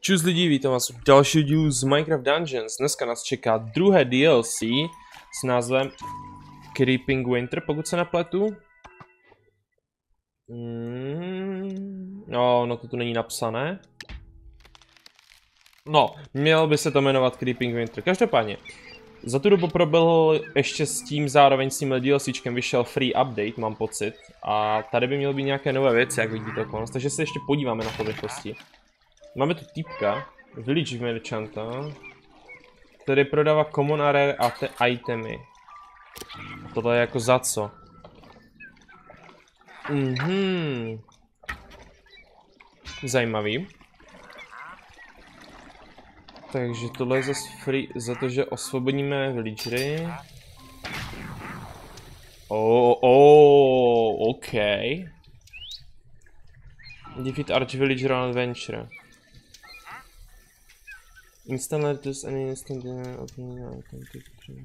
Čus lidi, vítám vás u dalšího dílu z Minecraft Dungeons. Dneska nás čeká druhé DLC s názvem Creeping Winter, pokud se nepletu. No, to tu není napsané. No, mělo by se to jmenovat Creeping Winter. Každopádně, za tu dobu proběhl ještě s tím zároveň s tímhle DLCčkem vyšel free update, mám pocit. A tady by měly být nějaké nové věci, jak vidíte okolo nás, takže se ještě podíváme na to v rychlosti. Máme tu týpka, Village Merchanta, který prodává common a rare itemy. A tohle je jako za co? Zajímavý. Takže tohle je zase free za to, že osvobodíme villagery. OK. Defeat Arch Villager on Adventure. Instant letters and instant opening authentic tree.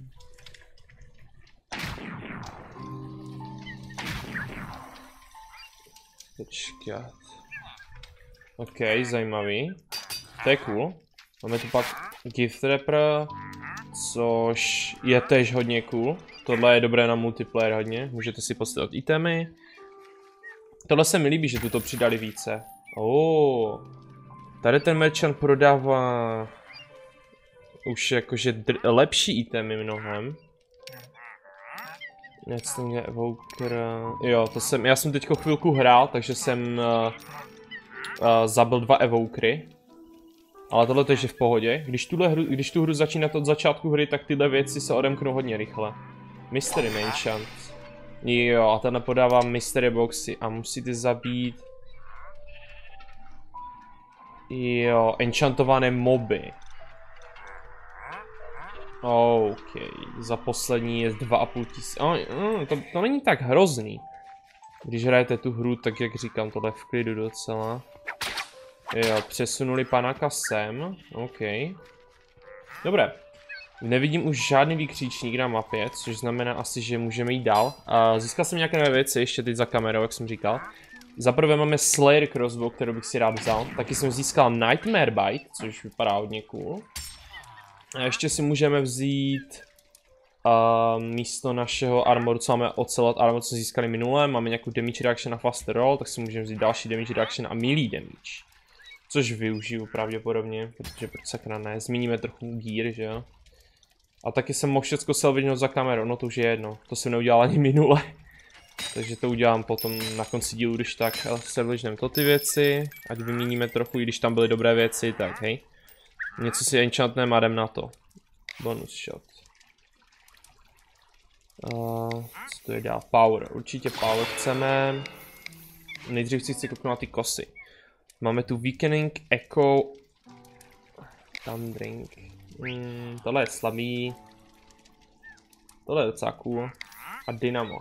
Počkat. OK, zajímavý. To je cool. Máme tu pak Gift Wrapper, což je tež hodně cool. Tohle je dobré na multiplayer hodně. Můžete si postavit itemy. Tohle se mi líbí, že tu to přidali více. Tady ten merchant prodává už jakože lepší itemy mnohem. Evoker. Jo, já jsem teďko chvilku hrál, takže jsem zabil 2 evokery. Ale tohle je v pohodě. Když tu hru začínat od začátku hry, tak tyhle věci se odemknou hodně rychle. Mystery Merchant. Jo, a tenhle podává mystery boxy a musíte zabít. Jo, enchantované moby. OK, za poslední je 2500. To není tak hrozný. Když hrajete tu hru, tak jak říkám, tohle v klidu docela. Jo, přesunuli panáka sem. OK. Dobré. Nevidím už žádný výkřičník na mapě, což znamená asi, že můžeme jít dál. Získal jsem nějaké nové věci, ještě teď za kamerou, jak jsem říkal. Zaprvé máme Slayer Crossbow, kterou bych si rád vzal. Taky jsem získal Nightmare Bite, což vypadá hodně cool. A ještě si můžeme vzít místo našeho armoru, co máme ocelot armor, co získali minule. Máme nějakou damage reaction na faster roll, tak si můžeme vzít další damage reaction a melee damage. Což využiju pravděpodobně, protože proč sakra ne, zmíníme trochu gear, že jo. A taky jsem mohl všecko salvagenout za kamerou, no to už je jedno, to jsem neudělal ani minule. Takže to udělám potom na konci dílu, když tak salvageneme to ty věci, ať vymíníme trochu, i když tam byly dobré věci, tak hej. Něco si enchantneme a jdem na to. Bonus shot. Co to je dál? Power, určitě power chceme. Nejdřív si chci kouknout na ty kosy. Máme tu Weakening, Echo, Thundering. Tohle je slabý. Tohle je docela cool. A Dynamo.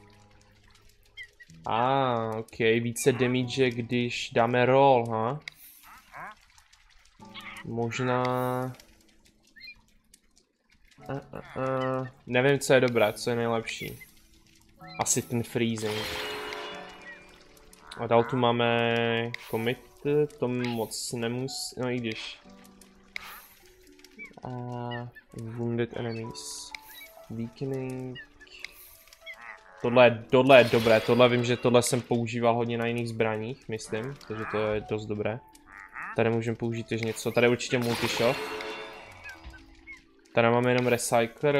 OK, více damage, když dáme roll, ha? Možná... Nevím, co je dobré, co je nejlepší. Asi ten freezing. A dál tu máme commit, to moc nemusí, no i když. Wounded enemies. Weakening. Tohle je dobré, tohle vím, že tohle jsem používal hodně na jiných zbraních, myslím, takže to je dost dobré. Tady můžeme použít ještě něco, tady je určitě multishot. Tady máme jenom recycler.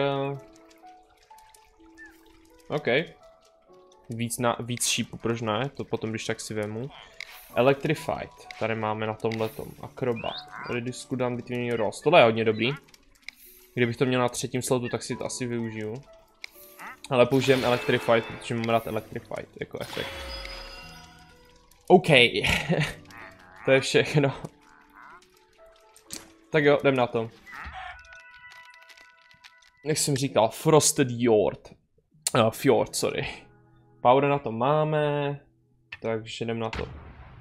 OK. Víc šípu, proč ne? To potom když tak si vemu. Electrified. Tady máme na tomhletom. Acrobat. Reduce cooldown between your rolls. Tohle je hodně dobrý. Kdybych to měl na 3. slotu, tak si to asi využiju. Ale použijem Electrified, protože mám rád Electrified jako efekt. OK. To je všechno. Tak jo, jdem na to. Jak jsem říkal, Frosted Fjord, sorry. Power na to máme, takže jdem na to.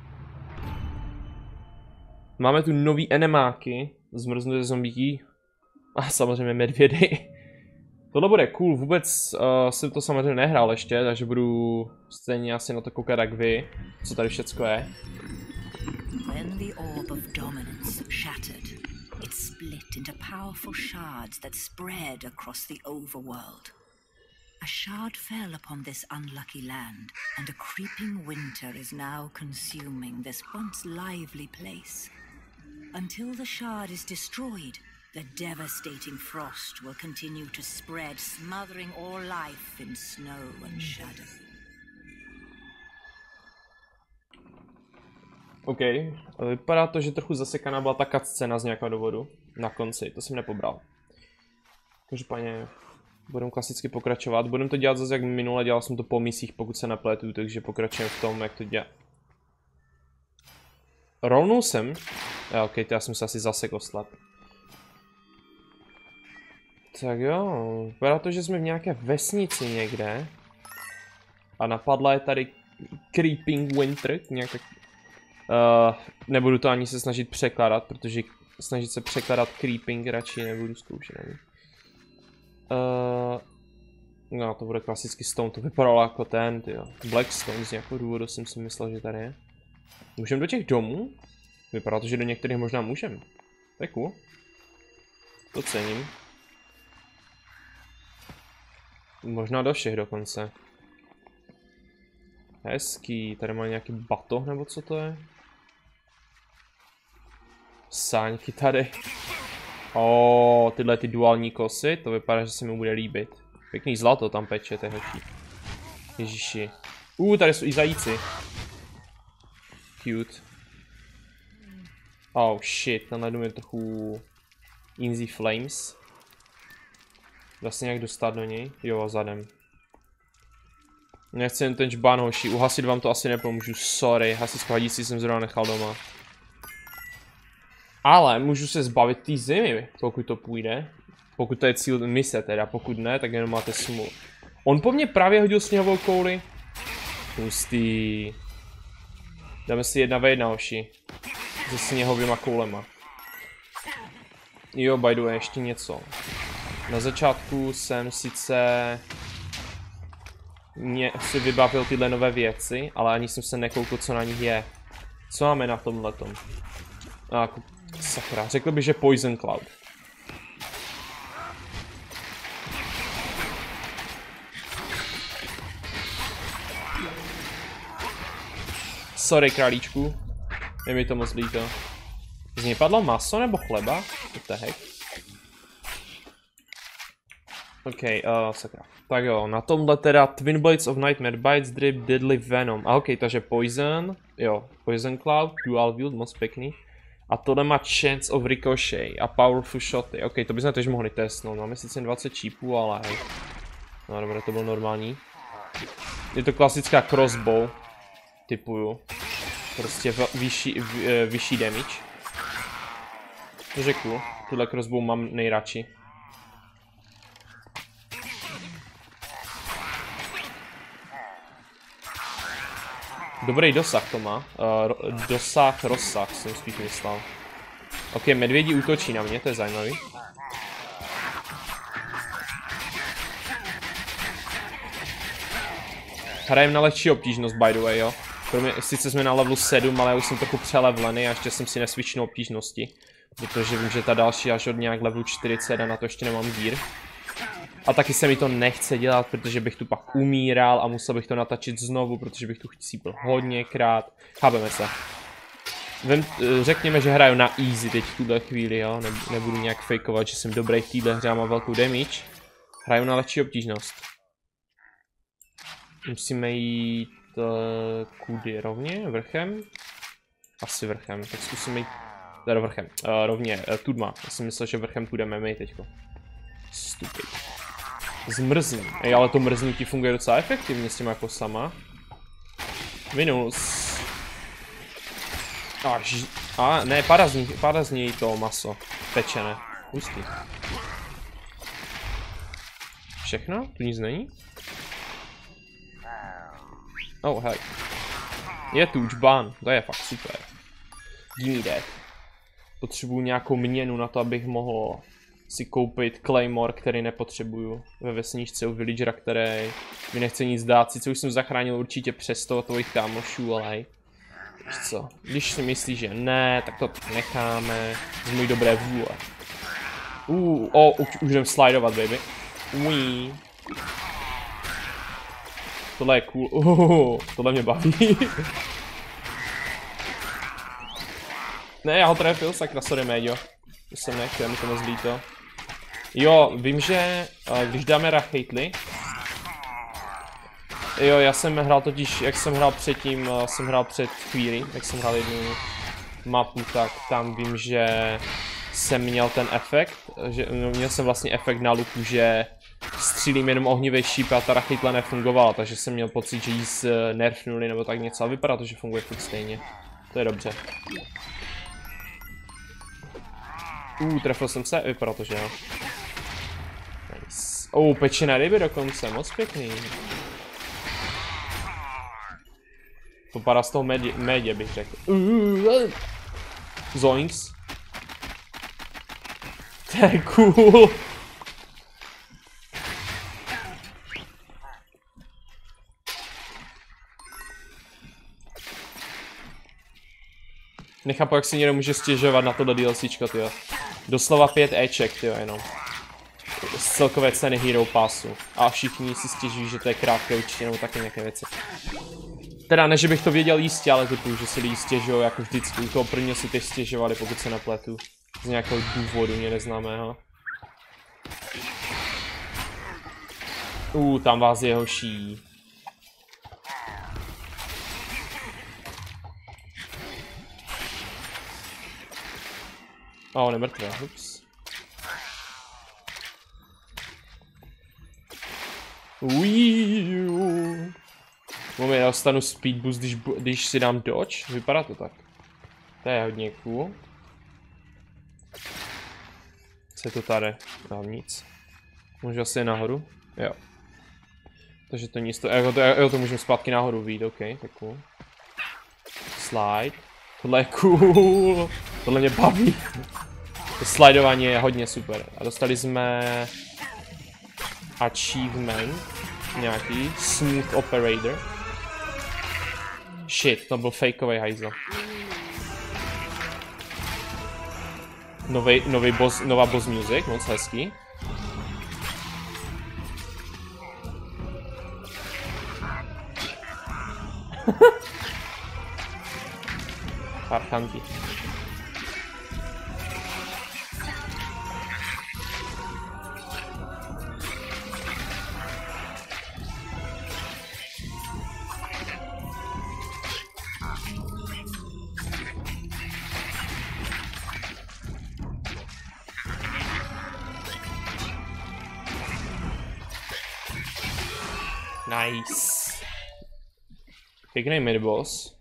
Máme tu nový enemáky, zmrznuté zombíky a samozřejmě medvědy. Tohle bude cool, vůbec jsem to samozřejmě nehrál ještě, takže budu stejně asi na to koukat jak vy, co tady všecko je. When the orb of dominance shattered, it split into powerful shards that spread across the overworld. A shard fell upon this unlucky land, and a creeping winter is now consuming this once lively place. Until the shard is destroyed, the devastating frost will continue to spread, smothering all life in snow and shadow. OK, vypadá to, že trochu zasekaná byla ta cutscéna z nějakého důvodu na konci, to jsem nepobral. Každopádně budeme klasicky pokračovat, budeme to dělat zase jak minule, dělal jsem to po misích, pokud se nepletu, takže pokračujeme v tom, jak to dělá. Rolnul jsem? OK, to já jsem se asi zasekl slab. Tak jo, vypadá to, že jsme v nějaké vesnici někde. A napadla je tady Creeping Winter, nějak tak... nebudu to ani se snažit překládat, protože snažit se překládat Creeping radši nebudu zkoušet. No, to bude klasický stone, to vypadalo jako ten, tyjo. Blackstone, z nějakého důvodu jsem si myslel, že tady je. Můžeme do těch domů? Vypadá to, že do některých možná můžeme. To je cool. To cením. Možná do všech dokonce. Hezký, tady má nějaký batoh, nebo co to je? Sáňky tady. Tyhle ty duální kosy, to vypadá, že se mi bude líbit. Pěkný zlato tam peče, to je hezčí. Ježiši. Tady jsou i zajíci. Cute. Oh shit, tam najdu mě trochu Easy Flames. Dá se nějak dostat do něj? Jo, zadem. Nechci jen ten čbán, hoši, uhasit vám to asi nepomůžu, sorry, hasičskou hadici jsem zrovna nechal doma. Ale můžu se zbavit té zimy, pokud to půjde. Pokud to je cíl mise teda, pokud ne, tak jenom máte smůlu. On po mně právě hodil sněhovou kouli. Hustý. Dáme si 1v1, hoši. Se sněhovýma koulema. Jo, by the way, ještě něco. Na začátku jsem sice... si vybavil tyhle nové věci, ale ani jsem se nekoukl, co na nich je. Co máme na tomhletom? Sakra, řekl bych, že Poison Cloud. Sorry, králíčku. Je mi to moc líto. Z něj padlo maso nebo chleba? What the heck? OK, sakra. Tak jo, na tomhle teda Twin Blades of Nightmare, Bites, Drip, Deadly Venom. OK, takže Poison, jo, Poison Cloud, Dual Wield, moc pěkný. A tohle má Chance of Ricochet a Powerful Shoty. OK, to bychom tež mohli testnout, máme sice 20 čípů, ale hej. No dobré, to bylo normální. Je to klasická crossbow, typuju. Prostě vyšší damage. To řeknu, tuhle crossbow mám nejradši. Dobrý dosah to má. Rozsah jsem spíš myslel. OK, medvědi útočí na mě, to je zajímavý. Hrajem na lehčí obtížnost, by the way, jo. Sice jsme na levelu 7, ale já už jsem trochu přelevlený a ještě jsem si nesvičnul obtížnosti. Protože vím, že ta další až od nějak levelu 40 a na to ještě nemám dír. A taky se mi to nechce dělat, protože bych tu pak umíral a musel bych to natačit znovu, protože bych tu chcípil hodněkrát. Chápeme se. Řekněme, že hraju na easy teď v tuhle chvíli, jo. Nebudu nějak fejkovat, že jsem dobrý v téhle hře a mám velkou damage. Hraju na lehčí obtížnost. Musíme jít kudy rovně, vrchem? Asi vrchem, tak zkusíme jít teda vrchem, rovně, tudma. Já jsem myslel, že vrchem půjdeme my teďko. Stupid. Zmrzní. Ale to mrznutí funguje docela efektivně s těma jako sama. Minus. Ne, padá z něj to maso. Pečené. Hustý. Všechno? Tu nic není? Oh, hej. Je tu čbán, to je fakt super. Gimme that. Potřebuju nějakou měnu na to, abych mohl si koupit Claymore, který nepotřebuju ve vesničce u villagera, který mi nechce nic dát. Sice už jsem zachránil určitě přes 100 tvojich kámošů, ale hej. Co? Když si myslíš, že ne, tak to necháme. Z mojí dobré vůle. Už jdem slidovat, baby. Tohle je cool. Tohle mě baví. Ne, já ho trefil, sakra, sorry, Méďo. To jsem nechtěl, mi to moc líto. Jo, vím, že když dáme Rachejtli. Jo, já jsem hrál totiž, jak jsem hrál předtím, jsem hrál před chvíli, jak jsem hrál jednu mapu, tak tam vím, že jsem měl ten efekt, že měl jsem vlastně efekt na luku, že střílím jenom ohnivý šíp a ta Rachejtla nefungovala, takže jsem měl pocit, že jí nerfnuli nebo tak něco a vypadá to, že funguje furt stejně. To je dobře. Trefil jsem se, vypadá to, že jo. Nice. Pečené ryby dokonce, moc pěkný. Vypadá z toho médě, bych řekl. Zoinks. To je cool. Nechápu, jak si někdo může stěžovat na tohle DLCčko, tyjo. Doslova 5 Eček, tyjo, jenom. Z celkové ceny Hero Passu. A všichni si stěžují, že to je krátké určitě, nebo taky nějaké věci. Teda ne, že bych to věděl jistě, ale typu, že si lidi stěžují jako vždycky. U toho prvního si teď stěžovali, pokud se nepletu. Z nějakého důvodu, mě neznámého. Tam vás je hoší. On je mrtvé, ups. Moment, já dostanu speed boost, když si dám dodge. Vypadá to tak. To je hodně cool. Co je to tady? Dám nic. Můžu asi nahoru? Jo. Takže to nic, to můžeme zpátky nahoru vyjít, ok, tak cool. Slide. Tohle je cool. Tohle mě baví. To slidování je hodně super. A dostali jsme achievement nějaký Smooth Operator. Shit, to byl fakeový hajzl. Nová boss music, moc hezký. Parchanti. Nice. Pěkný miniboss.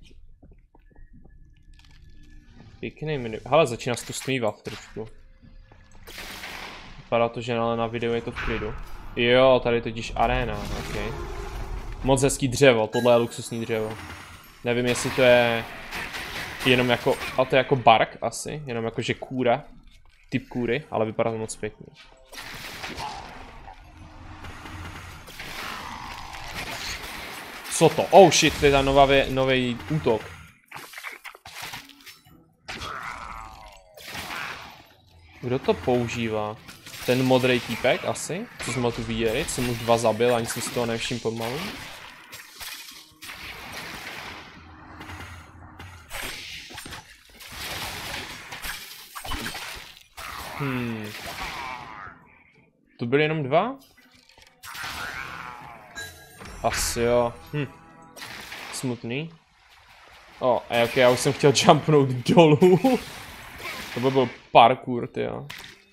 Pěkný miniboss. Hele, začíná se to stmívat trošku. Vypadá to, že ale na videu je to v klidu. Jo, tady totiž arena, ok. Moc hezký dřevo, tohle je luxusní dřevo. Nevím, jestli to je jenom jako, a to je jako bark asi, jenom jako že kůra. Typ kůry, ale vypadá to moc pěkně. Co to? Oh shit, to je ta nový útok. Kdo to používá? Ten modrý týpek asi? Co jsme tu viděli? Jsem už 2 zabil, ani jsem si toho nevšiml pomalu. To byly jenom 2? Asi jo. Smutný. Ok, já už jsem chtěl jumpnout dolů. To by byl parkour, tyjo.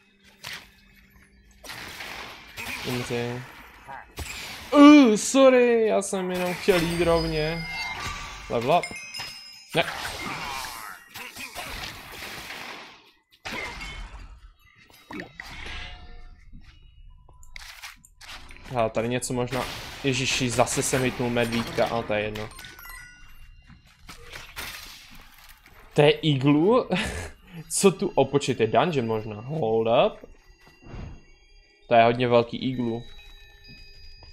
Sorry, já jsem jenom chtěl jít rovně. Level up. Ne. Hele, tady něco možná... Ježiši, zase jsem hitnul medvídka, ale to je jedno. To je iglu? Co tu? Počkej, to je dungeon možná. Hold up. To je hodně velký iglu.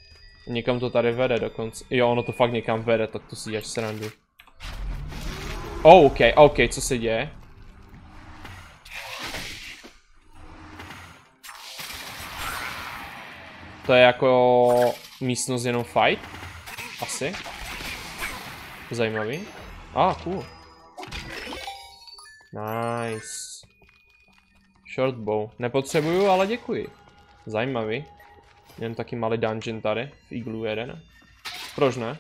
Někam to tady vede dokonce. Jo, ono to fakt někam vede, tak to si děláš srandu. Oh, OK, co se děje? To je jako místnost jenom fight? Asi. Zajímavý. Cool. Nice. Shortbow. Nepotřebuju, ale děkuji. Zajímavý. Jen taky malý dungeon tady. V Iglu jeden. Proč ne?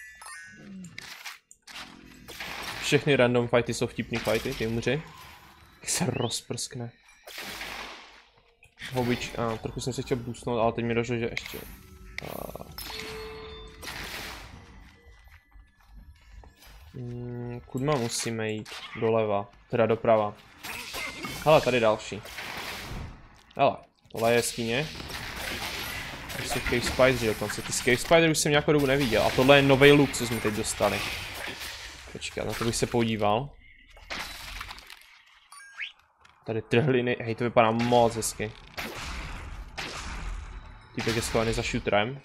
Všechny random fighty jsou vtipný fighty, ty umři. Jak se rozprskne. Hobič, trochu jsem se chtěl boostnout, ale teď mi došlo, že ještě. Kudma musíme jít? Doleva, teda doprava. Hele, tady další. Hele, tohle je jeskyně. To jsou Cave Spidery dokonce. Ty Cave Spidery už jsem nějakou dobu neviděl. A tohle je nový look, co jsme teď dostali. Počkat, na to bych se podíval. Tady trhliny, hej, to vypadá moc hezky. Týpek je schovaný za shooterem.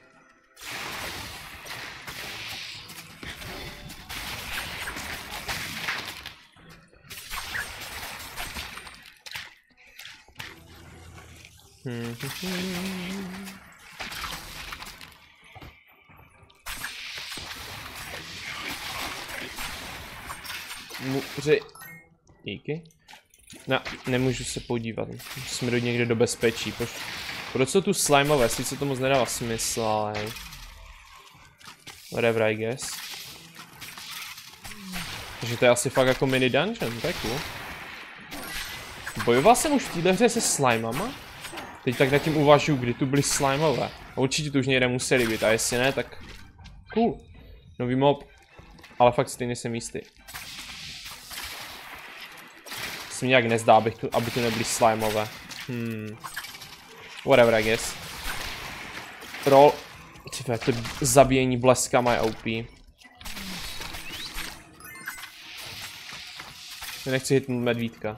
Díky. Nemůžu se podívat. Musíme dojít někde do bezpečí. Proč jsou tu slimeové? Sice to moc nedává smysl, ale... Whatever, I guess. Takže to je asi fakt jako mini dungeon, to je cool. Bojoval jsem už v této hře se slimama? Teď tak nad tím uvažuju, kdy tu byly slimeové. A určitě tu už někde museli být, a jestli ne, tak... Cool. Nový mob. Ale fakt stejně jsem jistý. Se mi nějak nezdá, aby tu nebyly slimeové. Whatever, I guess. Roll. Tyve, to zabíjení bleskama je OP. Nechci hitnout medvídka.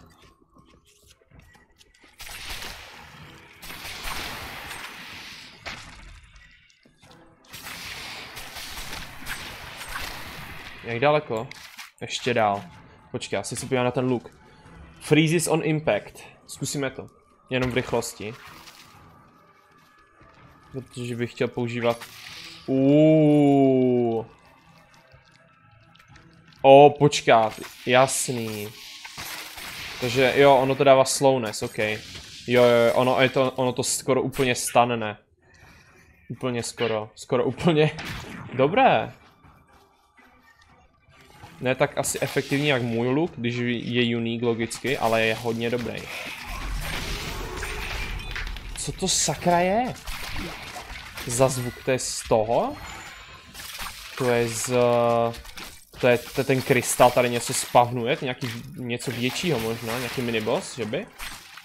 Jak daleko? Ještě dál. Počkej, asi se podívám na ten look. Freezes on impact. Zkusíme to. Jenom v rychlosti. Protože bych chtěl používat... počkat. Jasný. Takže jo, ono to dává slowness, ok. Jo, ono to skoro úplně stanne. Úplně skoro. Skoro úplně. Dobré. Ne tak asi efektivní jak můj look, když je unique logicky, ale je hodně dobrý. Co to sakra je? Za zvuk, to je z toho? To je z... To je ten krystal, tady něco spavnuje, něco většího možná, nějaký miniboss, že by?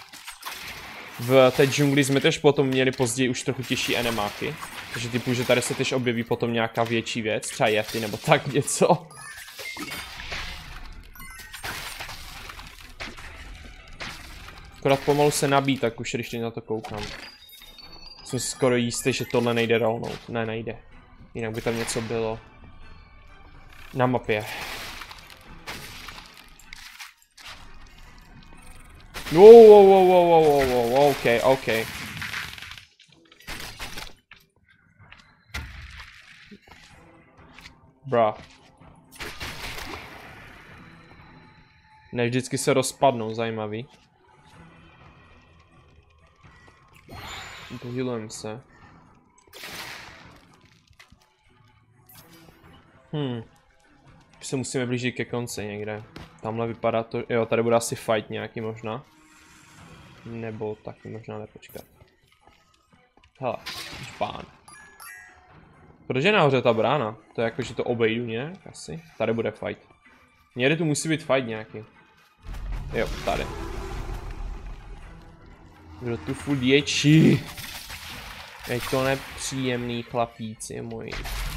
V té džungli jsme tež potom měli později už trochu těžší enemáky. Takže typu, že tady se tež objeví potom nějaká větší věc, třeba Yeti nebo tak něco. Akorát pomalu se nabít, tak už když na to koukám. Jsem si skoro jistý, že tohle nejde rollnout. Ne, nejde. Jinak by tam něco bylo. Na mapě. Wow, ok. Bra. Ne, vždycky se rozpadnou, zajímavý. Pohylujeme se. Už se musíme blížit ke konci někde. Tamhle vypadá to, jo, tady bude asi fight nějaký možná. Nebo taky možná nepočkat. Hele, špán. Proč je nahoře ta brána? To je jako, že to obejdu nějak asi. Tady bude fight. Někde tu musí být fight nějaký. Jo, tady. Kdo tu furt ječí? Je to nepříjemný chlapíci moji.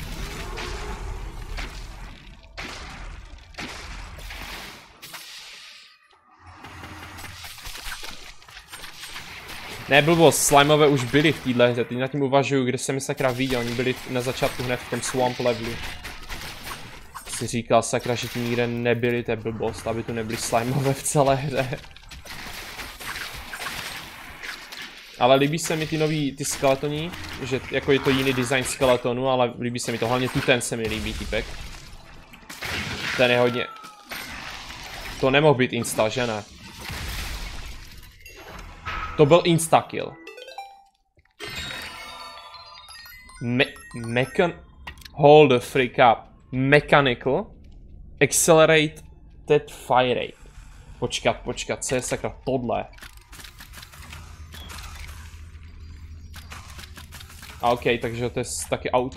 Ne, blbost, slimeové už byli v téhle hře, teď nad tím uvažuju, kde jsem je sakra viděl, oni byli na začátku hned v tom swamp levelu. si říkal, sakra, že tu nikde nebyly, to je blbost, aby tu nebyly slimeové v celé hře. Ale líbí se mi ty nový, ty skeletoní, že jako je to jiný design skeletonu, ale líbí se mi to, hlavně tu ten se mi líbí, typek. Ten je hodně... To nemohl být insta, že ne? To byl insta-kill. Hold the freak up. Mechanical. Accelerated fire rate. Počkat, co je sakra tohle? A ok, takže to je taky auto.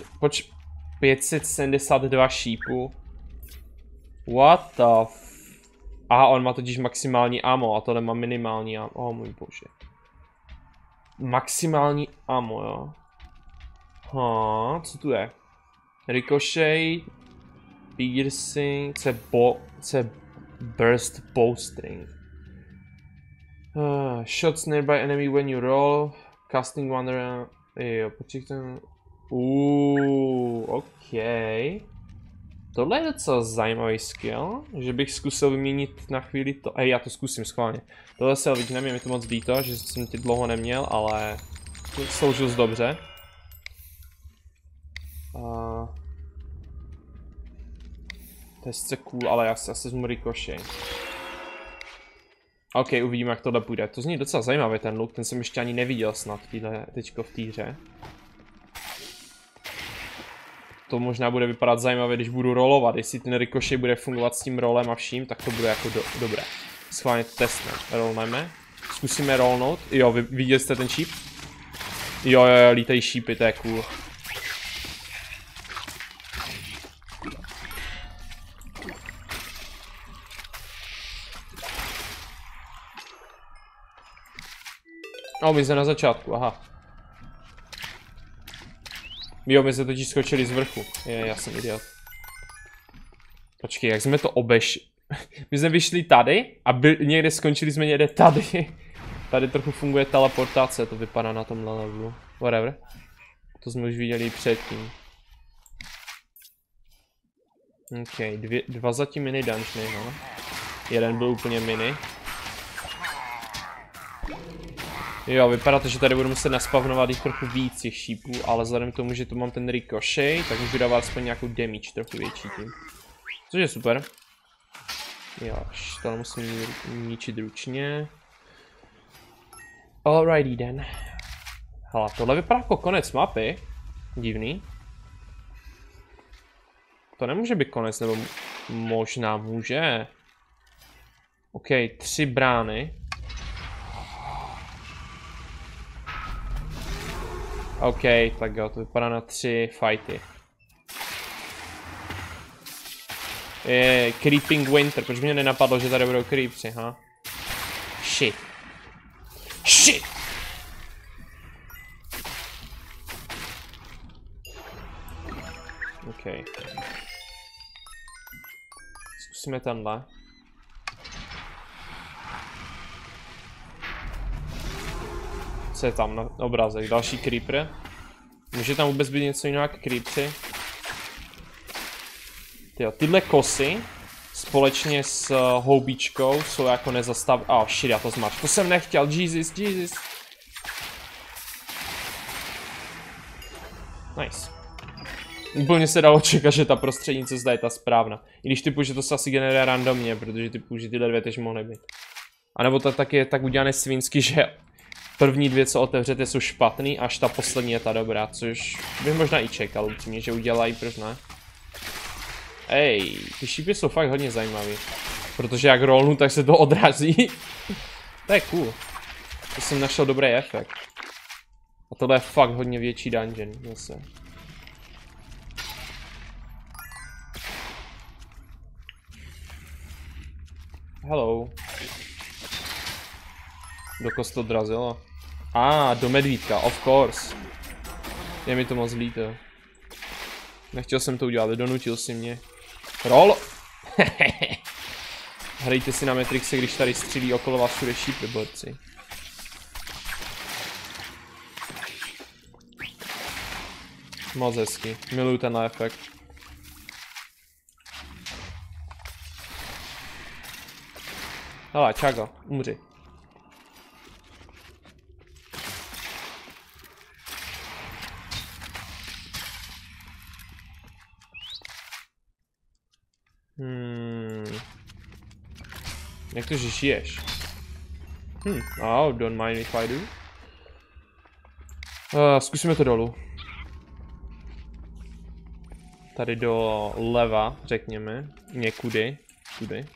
572 šípů. What the f... Aha, on má totiž maximální ammo a tohle má minimální ammo. Oh můj bože. Maximální ammo, jo. Co tu je? Ricochet, piercing, co je burst bowstring. Shots nearby enemy when you roll, casting wonder. Jo, počkejte. Ok. Tohle je docela zajímavý skill, že bych zkusil vyměnit na chvíli to. Já to zkusím schválně. Tohle se vidím, je mi to moc líto, že jsem tě dlouho neměl, ale sloužil jsi dobře. To je sice cool, ale já si asi vezmu Ricochet. Ok, uvidíme, jak tohle půjde. To zní docela zajímavý ten look, ten jsem ještě ani neviděl snad teďko v té hře. To možná bude vypadat zajímavě, když budu rolovat. Jestli ten Ricochet bude fungovat s tím rolem a vším, tak to bude jako dobré. Schválně to testneme. Rolneme. Zkusíme rollnout. Jo, viděli jste ten šíp? Jo, lítají šípy, to je cool. My jsme na začátku, aha. Jo, my jsme totiž skočili z vrchu. Já jsem idiot. Počkej, jak jsme to My jsme vyšli tady a někde skončili jsme někde tady. Tady trochu funguje teleportace, to vypadá na tomhle levelu. Whatever. To jsme už viděli předtím. Ok, dva zatím mini dungeony, no. Jeden byl úplně mini. Jo, vypadá to, že tady budu muset naspavnovat jich trochu víc těch šípů, ale vzhledem k tomu, že tu mám ten Ricochet, tak můžu dávat aspoň nějakou damage trochu větší tím. Což je super. Jo, tohle musím ničit ručně. Alrighty then. Hele, tohle vypadá jako konec mapy. Divný. To nemůže být konec, nebo možná může. Ok, 3 brány. OK, tak jo, to vypadá na 3 fighty. Creeping Winter, proč mě nenapadlo, že tady budou creepsy, ha? Shit. Shit! OK. Zkusíme tenhle. Co je tam na obrázek? Další creeper. Může tam vůbec být něco jiného jak creepři? Tyhle kosy společně s houbičkou jsou jako nezastav... Oh shit, já to zmač. To jsem nechtěl, Jesus. Nice. Úplně se dalo čekat, že ta prostřední cesta je ta správná. I když typu, že to se asi generuje randomně, protože typu, že tyhle dvě tež mohly být. A nebo to taky je tak udělané svinsky, že první dvě, co otevřete, jsou špatný, až ta poslední je ta dobrá, což bych možná i čekal upřímně, že udělají, proč ne? Ej, ty šípy jsou fakt hodně zajímavý. Protože jak rollnu, tak se to odrazí. To je cool. To jsem našel dobrý efekt. A tohle je fakt hodně větší dungeon zase. Hello. Do koho to odrazilo? Do medvídka, of course. Je mi to moc líto. Nechtěl jsem to udělat, donutil si mě. Roll! Hrajte si na Matrixe, když tady střílí okolo vás všude šípy, borci. Moc hezky, miluju tenhle efekt. Hele, čago, umři. Jak to, že žiješ? Oh, don't mind if I do. Zkusíme to dolů. Tady do leva, řekněme. Někudy. Tudy.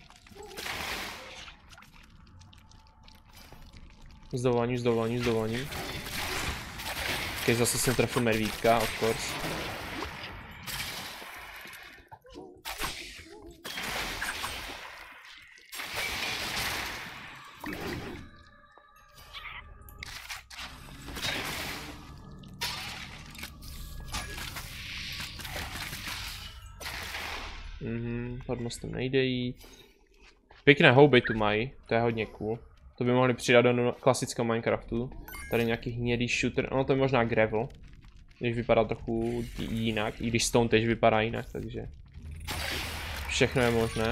Zdovolením. Okay, zase jsem trefil medvídka, of course. Pod mostem nejde jít. Pěkné houby tu mají, to je hodně cool. To by mohli přidat do klasického Minecraftu. Tady nějaký hnědý shooter, no to je možná gravel. Když vypadá trochu jinak, i když stone tež vypadá jinak, takže... Všechno je možné.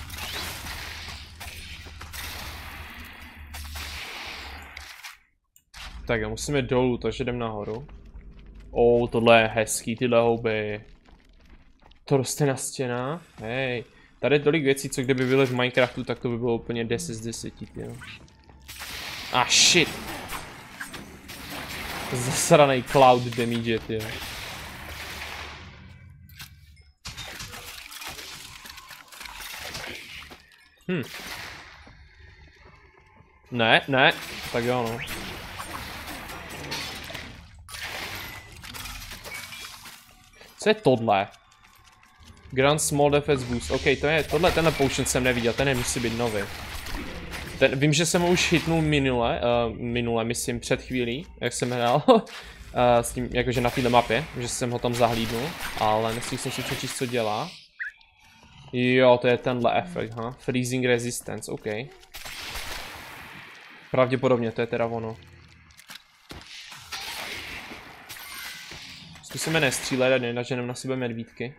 Tak a musíme dolů, takže jdem nahoru. Tohle je hezký, tyhle houby. To roste na stěnách, hej. Tady je tolik věcí, co kdyby byly v Minecraftu, tak to by bylo úplně 10 z 10, jo. Shit. Zasranej cloud damage, jo. Ne, tak jo, no. Co je tohle? Grand Small Defense Boost, ok, tenhle potion jsem neviděl, ten nemusí být nový. Vím, že jsem ho už hitnul minule, myslím před chvílí, jak jsem hrál, s tím, jakože na této mapě, že jsem ho tam zahlídnul, ale nestihl jsem si přečíst, co dělá. Jo, to je tenhle efekt, Freezing Resistance, ok. Pravděpodobně, to je teda ono. Zkusíme nestřílet a nenaženem na sebe medvídky.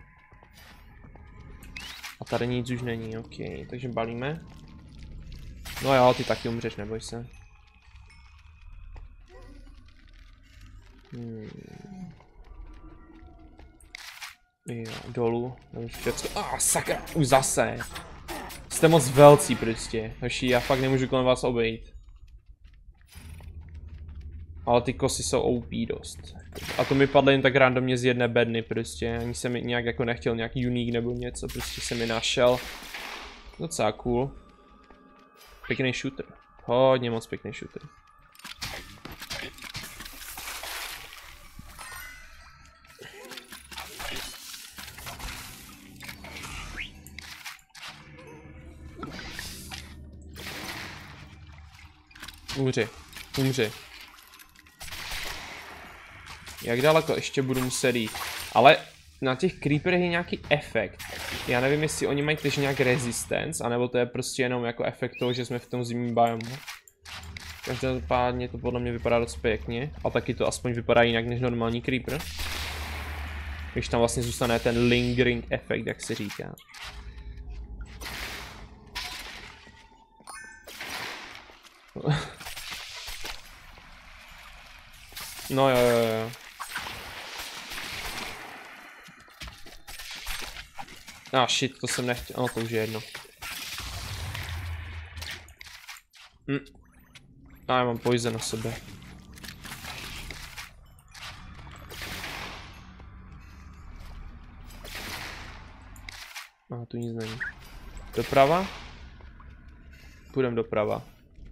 A tady nic už není, ok, takže balíme. No jo, ty taky umřeš, neboj se. Jo, dolů. Sakra, už zase. Jste moc velcí prostě. Hoši, já fakt nemůžu kolem vás obejít. Ale ty kosy jsou OP dost. A to mi padly jen tak randomně z jedné bedny prostě. Ani jsem nějak jako nechtěl nějak unique nebo něco, prostě jsem mi našel. Docela cool. Pěkný shooter. Hodně moc pěkný shooter. Umři. Jak daleko ještě budu muset jít? Ale na těch creeperech je nějaký efekt. Já nevím, jestli oni mají tež nějak resistance, anebo to je prostě jenom jako efekt toho, že jsme v tom zimním biomu. Každopádně to podle mě vypadá dost pěkně. A taky to aspoň vypadá jinak než normální creeper. Když tam vlastně zůstane ten lingering efekt, jak se říká. No jo. Shit, to jsem nechtěl, no to už je jedno. Já mám poison na sebe. Tu nic není. Doprava? Půjdeme doprava.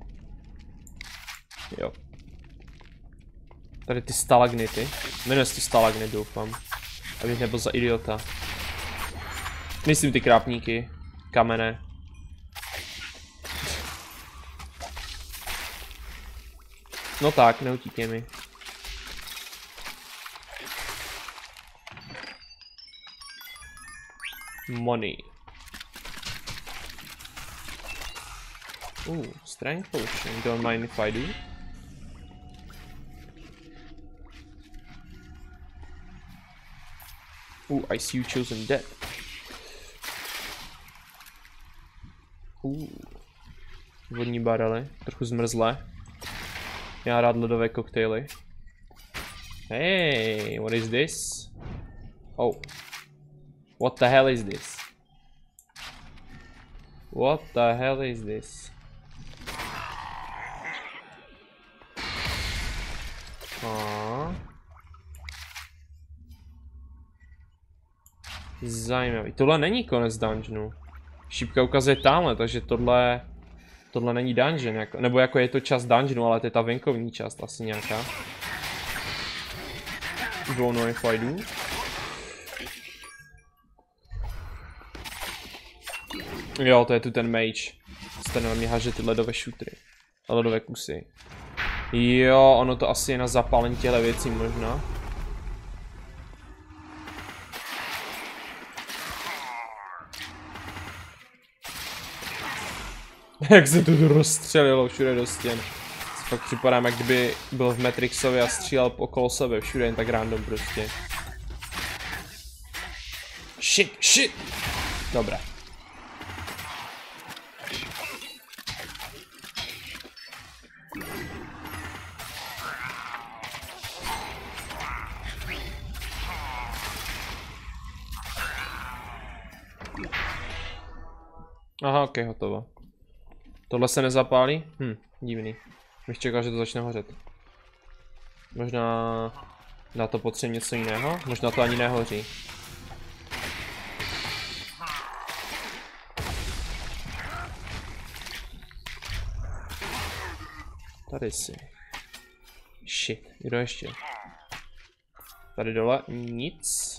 Jo. Tady ty stalagnity. Jmenuje se to stalagnit, doufám. Abych nebyl za idiota. Myslím ty krápníky. Kamene. No tak, neutíkej mi. Money. Strength potion. Don't mind if I do. I see you chosen dead. vodní barely, trochu zmrzlé. Já rád ledové koktejly. Hey, what is this? Oh. What the hell is this? What the hell is this? Zajímavý. Tohle není konec dungeonu. Šípka ukazuje tamhle, takže tohle není dungeon, jako, nebo jako je to část dungeonu, ale to je ta venkovní část asi nějaká. Don't know if I do. Jo, to je tu ten mage. Ten na mě haže ty ledové šutry. A ledové kusy. Jo, ono to asi je na zapálení těchto věcí možná. Jak se tu rozstřelilo všude do stěn. Fakt připadám, jak kdyby byl v Matrixově a střílel okolo sebe, všude jen tak random prostě. Shit! Dobré. Aha, ok, hotovo. Tohle se nezapálí? Divný. Bych čekal, že to začne hořet. Možná na to potřebuje něco jiného? Možná to ani nehoří. Tady si. Shit, kdo ještě? Tady dole nic.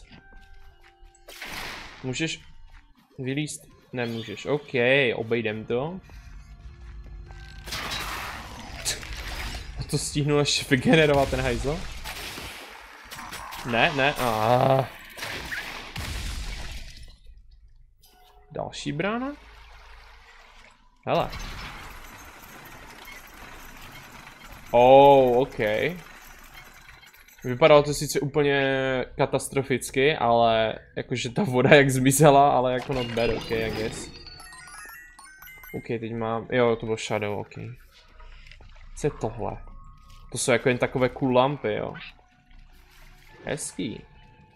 Můžeš vylízt? Nemůžeš, ok, obejdem to. A to stihnul ještě vygenerovat ten hajzl? Ne, Další brána? Hele. Oh, ok. Vypadalo to sice úplně katastroficky, ale jakože ta voda jak zmizela, ale jako not bad, ok, I guess. Ok, teď mám, jo, to byl shadow, ok. Co je tohle? To jsou jako jen takové cool lampy, jo. Hezký.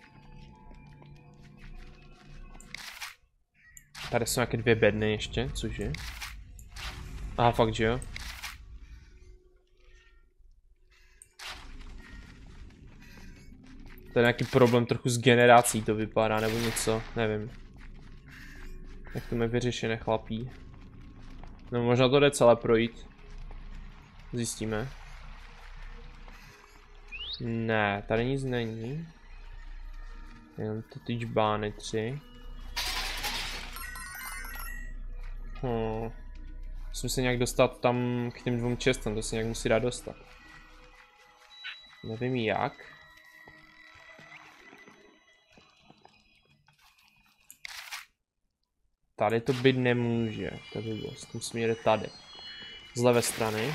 Tady jsou nějaké 2 bedny ještě, cože? Aha, fakt, že jo? To je nějaký problém trochu s generací, to vypadá, nebo něco, nevím. Jak to mi vyřešené chlapí. No možná to jde celé projít. Zjistíme. Ne, tady nic není. Jenom to ty čbány 3. Musím se nějak dostat tam k těm 2 čestem, to se nějak musí dát dostat. Nevím jak. Tady to být nemůže, to by bylo, s tím směrem tady. Z levé strany.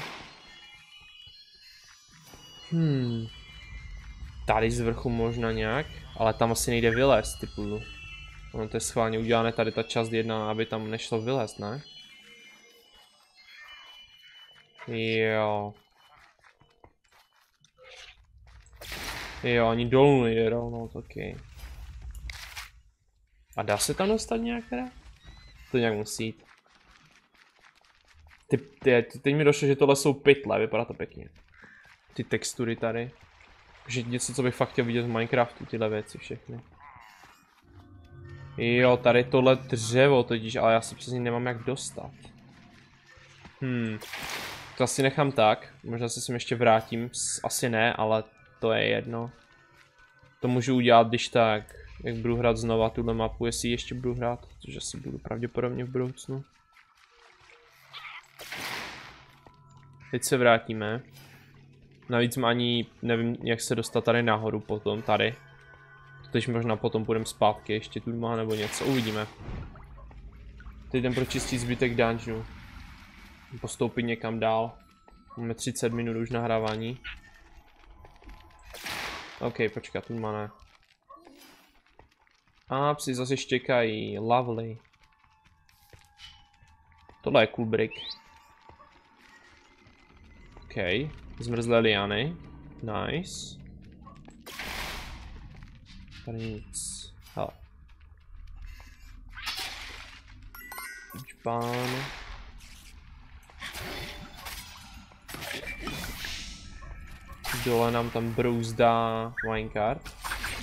Tady z vrchu možná nějak, ale tam asi nejde vylézt, typu. Ono to je schválně udělané tady ta část 1, aby tam nešlo vylézt, ne? Jo. Jo, ani dolů nejde rovnout, ok. A dá se tam dostat nějak teda? To nějak musí jít. Teď mi došlo, že tohle jsou pytle, vypadá to pěkně. Ty textury tady. Že něco, co bych fakt chtěl vidět v Minecraftu, tyhle věci všechny. Jo, tady tohle dřevo totiž, ale já se přes ní nemám jak dostat. To asi nechám tak, možná se sem ještě vrátím, asi ne, ale to je jedno. To můžu udělat, když tak, jak budu hrát znova tuhle mapu, jestli ještě budu hrát, což asi budu pravděpodobně v budoucnu. Teď se vrátíme. Navíc ani nevím, jak se dostat tady nahoru potom, tady. Teď možná potom půjdeme zpátky, ještě tu má nebo něco, uvidíme. Teď jdem pročistit zbytek dungeonu. Postoupit někam dál. Máme 30 minut už nahrávání. OK, počkat, tu má ne. A psi zase štěkají, lovely. Tohle je cool brick. OK. Zmrzlé liany. Nice. Tady nic. Hele. Čpán. Dole nám tam brouzdá minecart.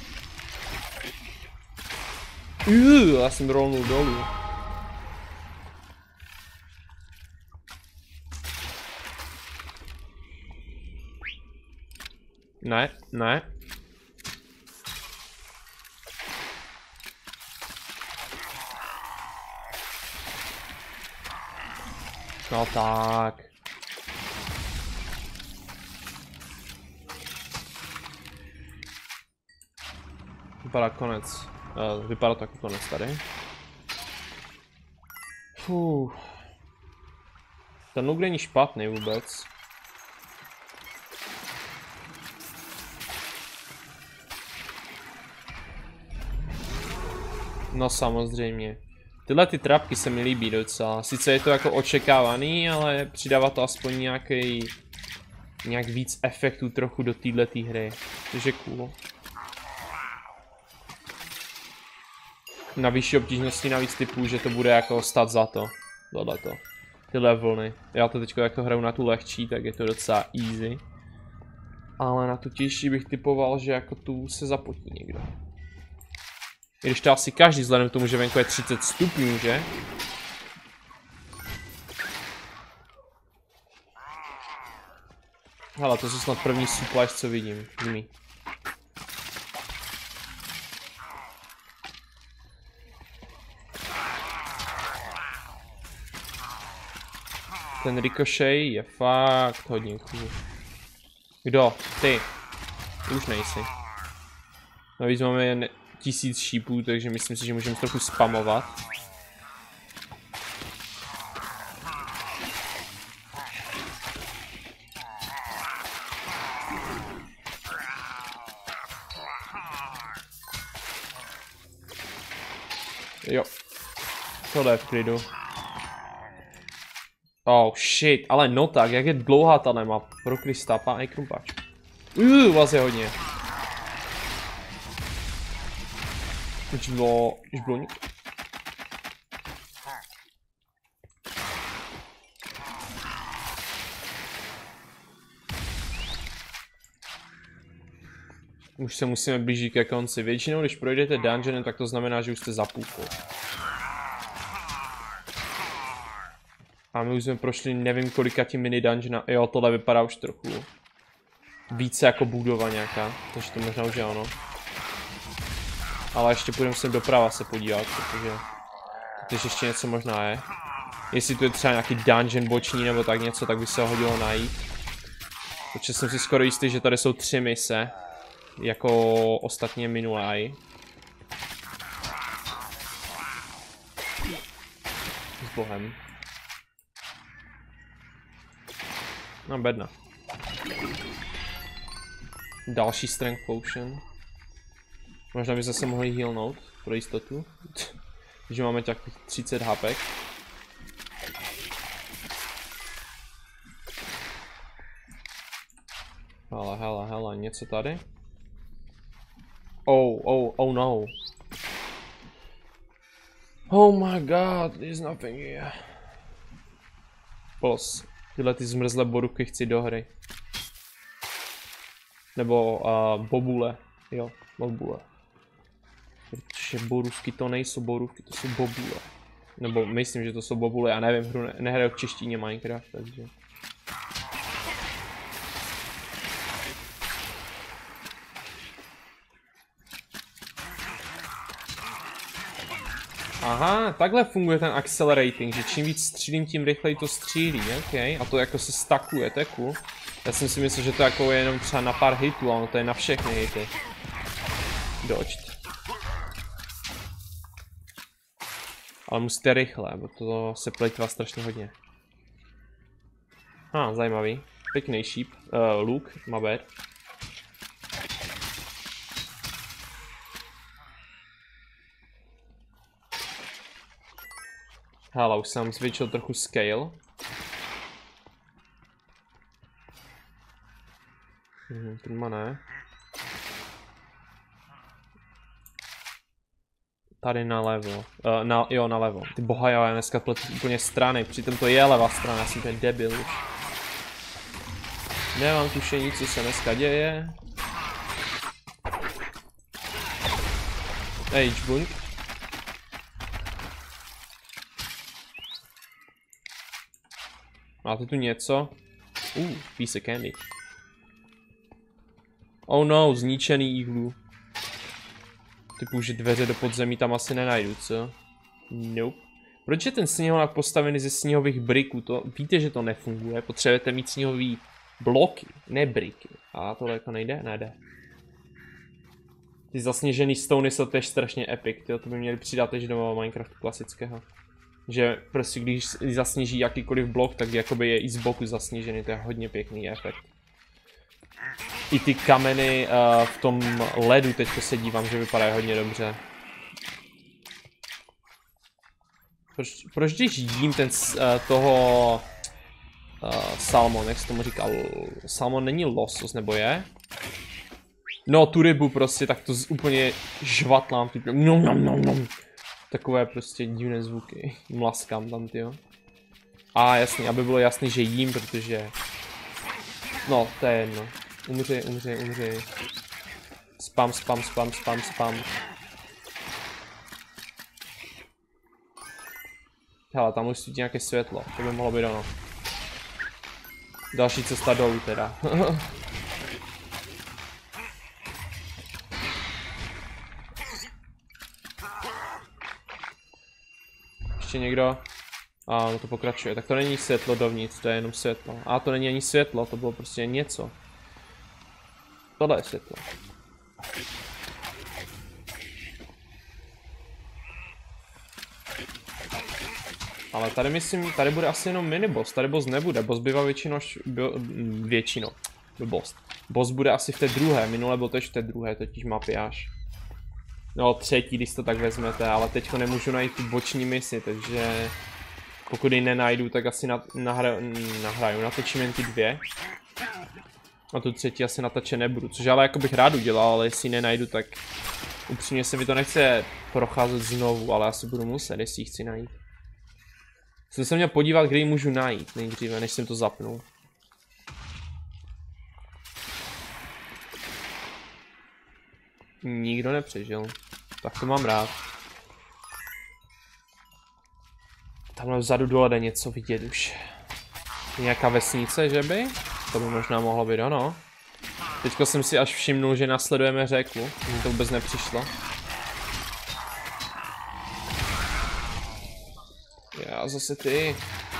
Já jsem rolnul dolů. Ne, ne. No tak. Vypadá konec. Vypadá to jako konec tady. Ten look není špatný vůbec. No samozřejmě. Tyhle ty trapky se mi líbí docela. Sice je to jako očekávaný, ale přidává to aspoň nějak víc efektů trochu do této hry. Což je cool. Na vyšší obtížnosti navíc typu, že to bude jako stát za to. Tohleto. Tyhle vlny. Já to teďko jak to hraju na tu lehčí, tak je to docela easy. Ale na tu těžší bych typoval, že jako tu se zapotí někdo. I když to asi každý, vzhledem k tomu, že venku je 30 stupňů, že? Hele, to jsou snad první supplies, co vidím. Zimí. Ten ricochet je fakt hodně cool. Kdo? Ty. Ty už nejsi. Navíc máme jen 1000 šípů, takže myslím si, že můžeme trochu spamovat. Jo. Tohle je v klidu. Oh shit, ale no tak, jak je dlouhá ta mapa. Pro Krista, pánej krumpáč. Vás je hodně. Už bylo nic. Už se musíme blížit ke konci. Většinou, když projdete dungeonem, tak to znamená, že už jste za půlkou. A my už jsme prošli nevím kolika ti mini dungeona. Jo, tohle vypadá už trochu více jako budova nějaká. Takže to možná už je ono. Ale ještě půjdeme sem doprava se podívat, protože ještě něco možná je. Jestli tu je třeba nějaký dungeon boční nebo tak něco, tak by se ho hodilo najít. Protože jsem si skoro jistý, že tady jsou 3 mise. Jako ostatně minulé. S bohem. No bedna. Další strength potion. Možná by zase mohli healnout pro jistotu. Že máme tak 30 hapek. Hele, něco tady? Oh no. Oh my god, there's nothing here. Boss, tyhle ty zmrzlé borůvky chci do hry. Nebo bobule, jo, bobule. Protože borůvky to nejsou borůvky, to jsou bobule. Nebo myslím, že to jsou bobule, já nevím, hru nehraju v češtině Minecraft, takže. Aha, takhle funguje ten accelerating, že čím víc střílím, tím rychleji to střílí, ok. A to jako se stakuje, to je cool. Já jsem si myslel, že to jako je jenom třeba na pár hitů, ale to je na všechny hity. Dodged. Ale musíte rychle, bo to se plejtvá strašně hodně. Zajímavý. Pěkný šíp. Luk, my bad. Hele, už jsem zvětšil trochu scale. Truma ne. Tady nalevo. Jo, nalevo. Ty boha, já dneska pletu úplně strany, přitom to je levá strana, já jsem ten debil už. Nemám tušení, co se dneska děje. Ej, čbunk. Máte tu něco? Piece of candy. Oh no, zničený iglu. Typu, že dveře do podzemí tam asi nenajdu, co? Nope. Proč je ten sněholák postavený ze sněhových briků? To, víte, že to nefunguje. Potřebujete mít sněhový bloky, ne briky. A tohle jako nejde? Nejde. Ty zasněžený stony jsou tež strašně epic, tyjo, to by měli přidat tež do Minecraftu klasického. Že prostě když zasněží jakýkoliv blok, tak jakoby je i z boku zasněžený, to je hodně pěkný efekt. I ty kameny v tom ledu teďko se dívám, že vypadají hodně dobře. Proč když jím ten toho salmon, jak se tomu říkal, salmon není losos, nebo je? No, tu rybu prostě, tak to úplně žvatlám, typ, takové prostě divné zvuky, mlaskám tam, tyjo. A jasně, aby bylo jasný, že jím, protože... No, to je jedno. Umři. Spam. Hele, tam musí být nějaké světlo, to by mohlo být ono. Další cesta dolů teda. Ještě někdo? No to pokračuje, tak to není světlo dovnitř, to je jenom světlo. A to není ani světlo, to bylo prostě něco. Tohle je světlo. Ale tady myslím, tady bude asi jenom miniboss, tady boss nebude, boss bývá většinou, boss bude asi v té druhé, minule byl tež v té druhé, totiž mapy až. No třetí, když to tak vezmete, ale teďko nemůžu najít tu boční misi, takže pokud ji nenajdu, tak asi natočím jen ty dvě. A tu třetí asi natačet nebudu, což ale jako bych rád udělal, ale jestli ji nenajdu, tak upřímně se mi to nechce procházet znovu, ale asi budu muset, jestli ji chci najít. Jsem se měl podívat, kde ji můžu najít nejdříve, než jsem to zapnul. Nikdo nepřežil. Tak to mám rád. Tamhle vzadu dole jde něco vidět už. Nějaká vesnice, že by? To by možná mohlo být, ano. Teďko jsem si až všimnul, že nasledujeme řeku. Mně to vůbec nepřišlo. Já zase ty.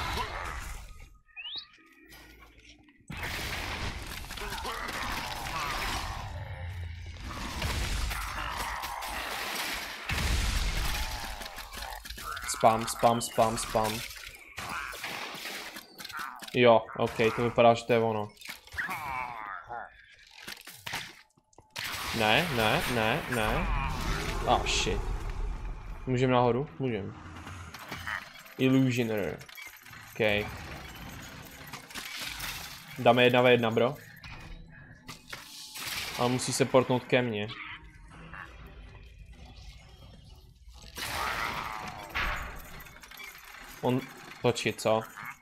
Spam. Jo, ok, to vypadá, že to je ono. Ne. Shit. Můžeme nahoru? Můžeme. Illusioner. Ok. Dáme 1v1, bro. Ale musí se portnout ke mně. On točí, co?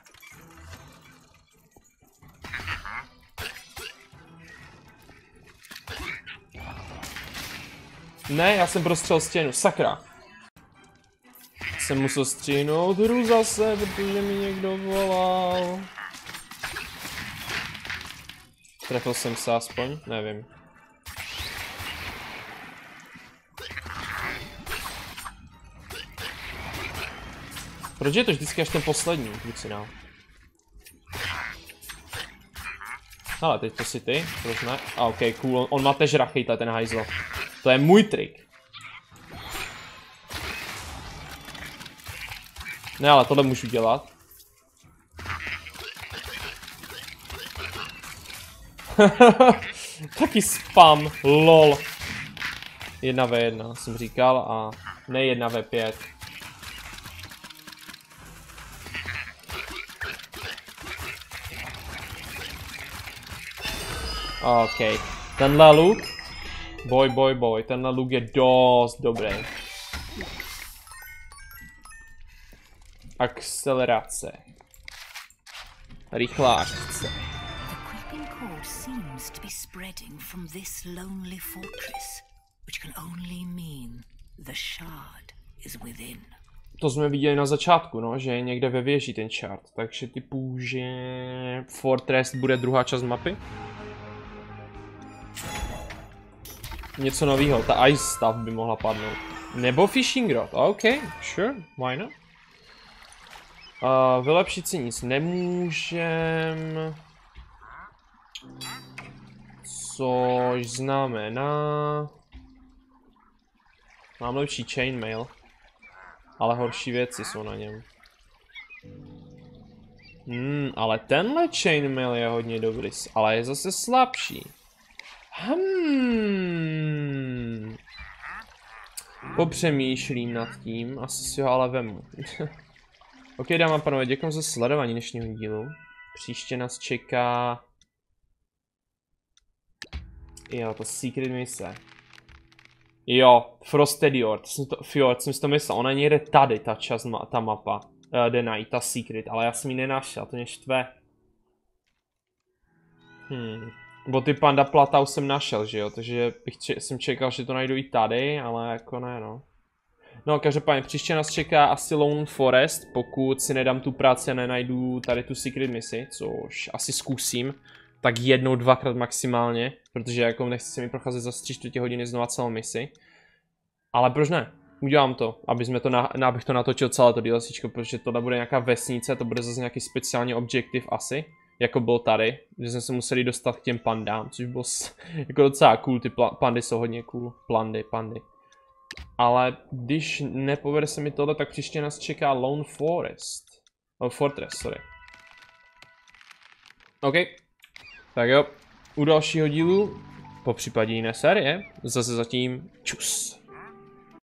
Ne, já jsem prostřel stěnu, sakra. Jsem musel stříhnout hru zase, protože mi někdo volal. Trefil jsem se aspoň, nevím. Proč je to vždycky až ten poslední, klucina? Ale teď to si ty, proč ne? Ok, cool, on má tež rachejta, ten hajzl. To je můj trik. Ne, ale tohle můžu dělat. Taky spam, lol. 1v1 jsem říkal a ne 1v5. OK. Tenhle luk. Boj. Tenhle luk je dost dobrý. Akcelerace. Rychlá akce. The creeping cold seems to be spreading from this lonely fortress, which can only mean the shard is within. To jsme viděli na začátku, no, že je někde ve věži ten chart, takže typu, že Fortress bude druhá část mapy. Něco nového, ta Ice Staff by mohla padnout. Nebo Fishing Rod, OK, sure, why not? Vylepšit si nic nemůžem. Což znamená... Mám lepší chainmail. Ale horší věci jsou na něm. Ale tenhle chainmail je hodně dobrý, ale je zase slabší. Popřemýšlím nad tím, asi si ho ale vemu. OK, dámy a pánové, děkuji za sledování dnešního dílu. Příště nás čeká... Jo, to secret mise. Jo, Frosted Fjord, jsem si to myslel, ona někde tady, ta část, ta mapa. The Night, ta secret, ale já jsem ji nenašel, to mě štve. Bo ty Panda Platau jsem našel, že jo, takže jsem čekal, že to najdu i tady, ale jako ne, no. No, každopádně příště nás čeká asi Lone Forest, pokud si nedám tu práci a nenajdu tady tu secret misi, což asi zkusím. Tak jednou, dvakrát maximálně, protože jako nechci se mi procházet za 3/4 hodiny znova celou misi. Ale proč ne? Udělám to, abych to natočil celé to DLCčko, protože tohle bude nějaká vesnice, to bude zase nějaký speciální objektiv asi, jako byl tady, že jsme se museli dostat k těm pandám, což bylo jako docela cool, ty pandy jsou hodně cool, pandy. Ale když nepovede se mi tohle, tak příště nás čeká Lone Fortress, sorry. OK. Tak jo, u dalšího dílu, popřípadě jiné série, zase zatím čus.